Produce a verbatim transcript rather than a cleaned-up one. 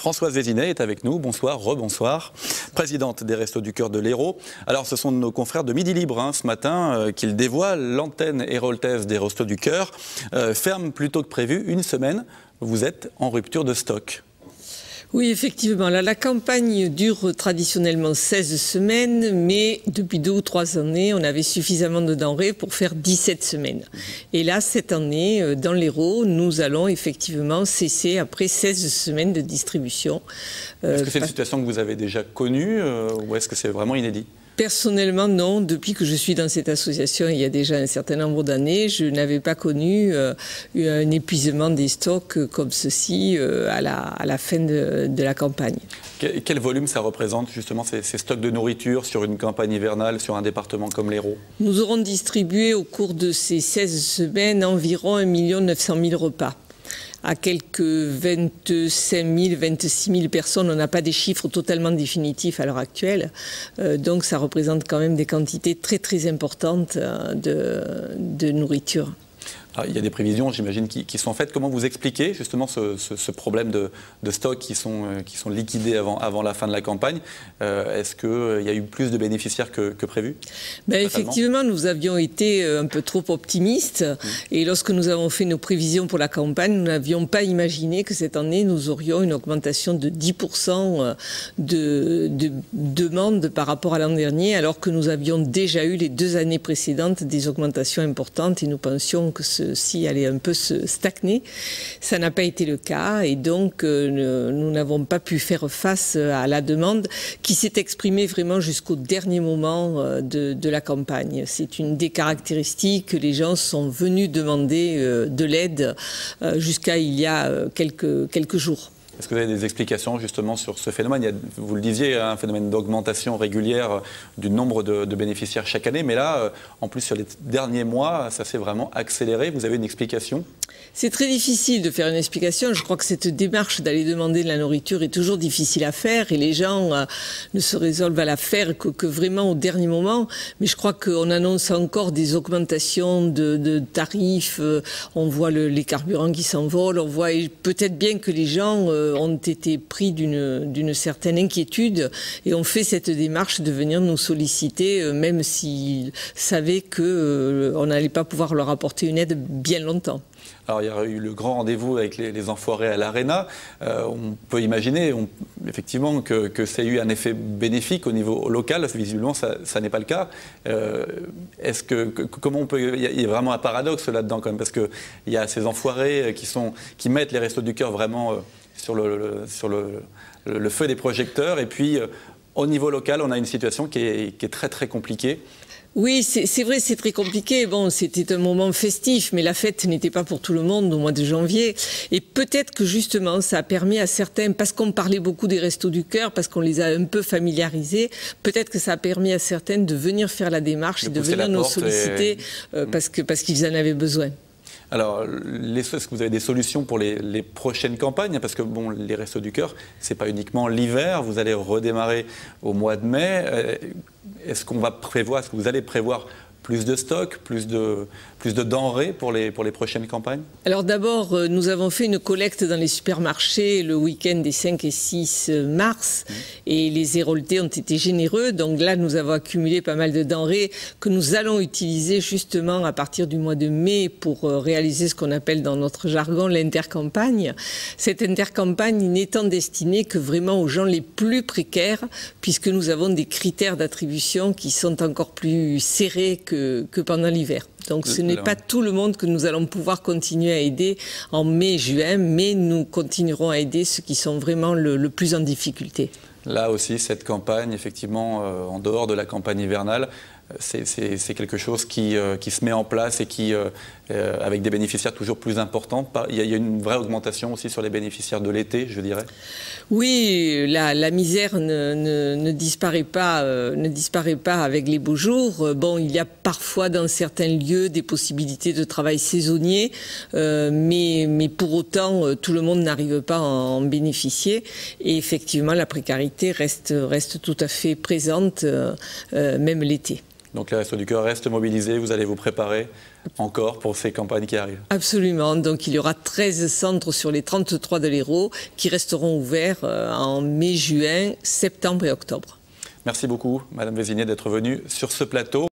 Françoise Vézinet est avec nous. Bonsoir, rebonsoir. Présidente des Restos du Cœur de l'Hérault. Alors, ce sont nos confrères de Midi Libre hein, ce matin euh, qu'ils dévoilent. L'antenne héroltaise des Restos du Cœur euh, ferme plus tôt que prévu une semaine. Vous êtes en rupture de stock. Oui, effectivement. Là, la campagne dure traditionnellement seize semaines, mais depuis deux ou trois années, on avait suffisamment de denrées pour faire dix-sept semaines. Et là, cette année, dans l'Hérault, nous allons effectivement cesser après seize semaines de distribution. Est-ce que c'est une situation que vous avez déjà connue euh, ou est-ce que c'est vraiment inédit ? Personnellement, non. Depuis que je suis dans cette association, il y a déjà un certain nombre d'années, je n'avais pas connu euh, un épuisement des stocks comme ceci euh, à, la, à la fin de, de la campagne. Quel, quel volume ça représente justement ces, ces stocks de nourriture sur une campagne hivernale, sur un département comme l'Hérault? Nous aurons distribué au cours de ces seize semaines environ un million neuf cent mille repas. À quelques vingt-cinq mille, vingt-six mille personnes. On n'a pas des chiffres totalement définitifs à l'heure actuelle. Euh, donc ça représente quand même des quantités très très importantes de, de nourriture. Alors, il y a des prévisions, j'imagine, qui, qui sont faites. Comment vous expliquez justement ce, ce, ce problème de, de stock qui sont, euh, qui sont liquidés avant, avant la fin de la campagne? euh, Est-ce qu'il euh, y a eu plus de bénéficiaires que, que prévu? Ben, effectivement, nous avions été un peu trop optimistes. Mmh. Et lorsque nous avons fait nos prévisions pour la campagne, nous n'avions pas imaginé que cette année, nous aurions une augmentation de dix pour cent de, de demandes par rapport à l'an dernier, alors que nous avions déjà eu les deux années précédentes des augmentations importantes et nous pensions que ce si allait un peu se stagner. Ça n'a pas été le cas et donc euh, nous n'avons pas pu faire face à la demande qui s'est exprimée vraiment jusqu'au dernier moment euh, de, de la campagne. C'est une des caractéristiques que les gens sont venus demander euh, de l'aide euh, jusqu'à il y a euh, quelques, quelques jours. Est-ce que vous avez des explications justement sur ce phénomène? Il y a, vous le disiez, un phénomène d'augmentation régulière du nombre de, de bénéficiaires chaque année, mais là, en plus sur les derniers mois, ça s'est vraiment accéléré. Vous avez une explication? C'est très difficile de faire une explication. Je crois que cette démarche d'aller demander de la nourriture est toujours difficile à faire et les gens euh, ne se résolvent à la faire que, que vraiment au dernier moment. Mais je crois qu'on annonce encore des augmentations de, de tarifs. Euh, on voit le, les carburants qui s'envolent. On voit peut-être bien que les gens euh, ont été pris d'une d'une certaine inquiétude et ont fait cette démarche de venir nous solliciter, euh, même s'ils savaient qu'on euh, n'allait pas pouvoir leur apporter une aide bien longtemps. Alors, il y a eu le grand rendez-vous avec les, les enfoirés à l'Arena. Euh, on peut imaginer, on, effectivement, que, que ça a eu un effet bénéfique au niveau local. Visiblement, ça, ça n'est pas le cas. Euh, est-ce que, que, comment on peut... Il y, a, il y a vraiment un paradoxe là-dedans, quand même, parce qu'il y a ces enfoirés qui, sont, qui mettent les Restos du Cœur vraiment euh, sur, le, le, sur le, le, le feu des projecteurs. Et puis, euh, au niveau local, on a une situation qui est, qui est très, très compliquée. Oui, c'est vrai, c'est très compliqué. Bon, c'était un moment festif, mais la fête n'était pas pour tout le monde au mois de janvier. Et peut-être que justement, ça a permis à certains, parce qu'on parlait beaucoup des Restos du Cœur, parce qu'on les a un peu familiarisés, peut-être que ça a permis à certains de venir faire la démarche, de, de venir nous solliciter, et... euh, parce que, parce qu'ils en avaient besoin. Alors, est-ce que vous avez des solutions pour les, les prochaines campagnes? Parce que bon, les Restos du Cœur, ce n'est pas uniquement l'hiver, vous allez redémarrer au mois de mai. Est-ce qu'on va prévoir, est-ce que vous allez prévoir plus de stocks, plus de, plus de denrées pour les, pour les prochaines campagnes? Alors d'abord, nous avons fait une collecte dans les supermarchés le week-end des cinq et six mars mmh. et les héroltais ont été généreux. Donc là, nous avons accumulé pas mal de denrées que nous allons utiliser justement à partir du mois de mai pour réaliser ce qu'on appelle dans notre jargon l'intercampagne. Cette intercampagne n'étant destinée que vraiment aux gens les plus précaires puisque nous avons des critères d'attribution qui sont encore plus serrés que Que, que pendant l'hiver. Donc ce n'est pas tout le monde que nous allons pouvoir continuer à aider en mai, juin, mais nous continuerons à aider ceux qui sont vraiment le, le plus en difficulté. Là aussi, cette campagne, effectivement, euh, en dehors de la campagne hivernale, c'est quelque chose qui, euh, qui se met en place et qui, euh, euh, avec des bénéficiaires toujours plus importants. Il y, a, il y a une vraie augmentation aussi sur les bénéficiaires de l'été, je dirais. Oui, la, la misère ne, ne, ne, disparaît pas, euh, ne disparaît pas avec les beaux jours. Bon, il y a parfois dans certains lieux des possibilités de travail saisonnier, euh, mais, mais pour autant, euh, tout le monde n'arrive pas à en bénéficier. Et effectivement, la précarité reste, reste tout à fait présente, euh, euh, même l'été. Donc les Restos du Cœur restent mobilisés, vous allez vous préparer encore pour ces campagnes qui arrivent. Absolument, donc il y aura treize centres sur les trente-trois de l'Hérault qui resteront ouverts en mai, juin, septembre et octobre. Merci beaucoup, Madame Vézinier, d'être venue sur ce plateau.